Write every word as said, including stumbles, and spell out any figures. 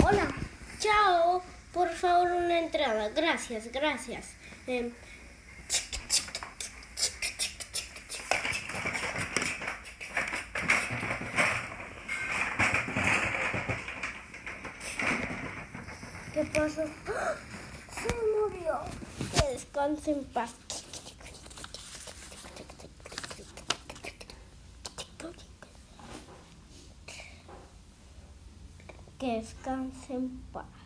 Hola, chao. Por favor, una entrada. Gracias, gracias. Eh, ¿Qué pasó? ¡Ah! Se murió. Que descanse en paz. Que descanse en paz.